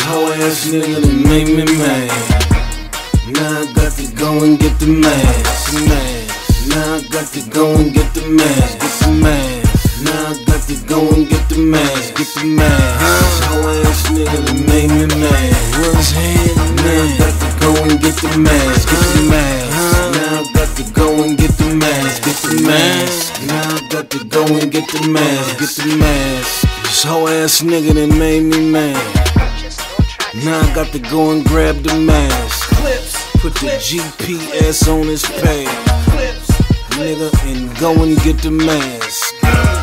hoe ass nigga that made me mad. Now I got to go and get the mask. Now I got to go and get the mask. Now I got to go and get the mask. Hoe ass nigga that made me mad. What's happening? Now I got to go and get the mask. Now I got to go and get the mask. Now I got to go and get the mask. This hoe ass nigga that made me mad. Now I got to go and grab the mask. Put the GPS on his page, nigga, and go and get the mask.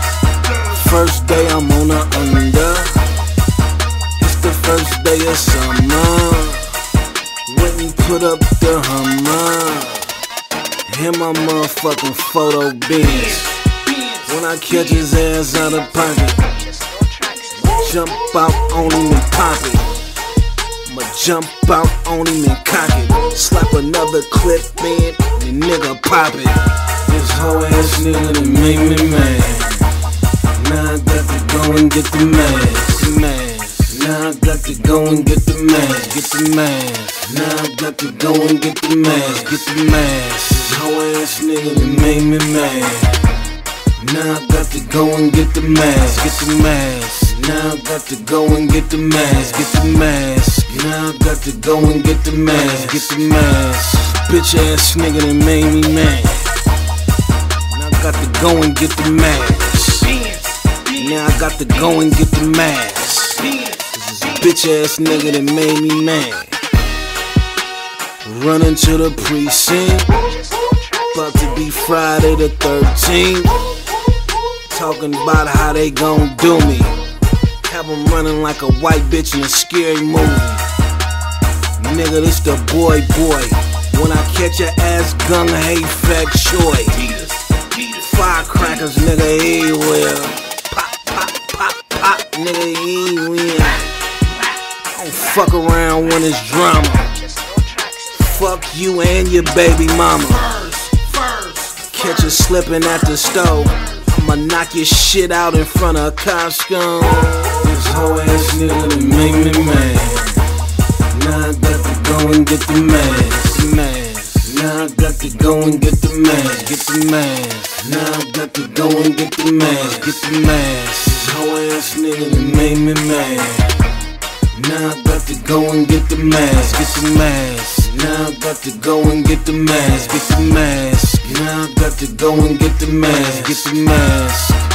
First day I'm on a under. It's the first day of summer. Went and put up the Hummer. Him my motherfucking photo beans. When I catch his ass out of pocket, jump out on him and pop it. I'ma jump out on him and cock it. Slap another clip in, the nigga pop it. This hoe ass nigga that made me mad. Now I got to go and get the mask. Now I got to go and get the mask. Now I got to go and get the mask. This hoe ass nigga that made me mad. Now I got to go and get the mask. Now I got to go and get the mask. Now I got to go and get the mask. Bitch ass nigga that made me mad. Now I got to go and get the mask. Now I got to go and get the mask. This is a bitch ass nigga that made me mad. Running to the precinct, about to be Friday the 13th. Talking about how they gon' do me. Have them running like a white bitch in a scary movie. Nigga, this the boy. When I catch your ass, gung hey fat choy. Firecrackers, nigga, everywhere. Pop, nigga, everywhere. Don't fuck around when it's drama. Fuck you and your baby mama. Catch you slipping at the stove, I'ma knock your shit out in front of Costco. This hoe ass nigga that made me mad. Now I got to go and get the mask. Now I got to go and get the mask. Now I got to go and get the mask. This hoe ass nigga that made me mad. Now I got to go and get the mask. Now I got to go and get the mask. Now I got to go and get the mask.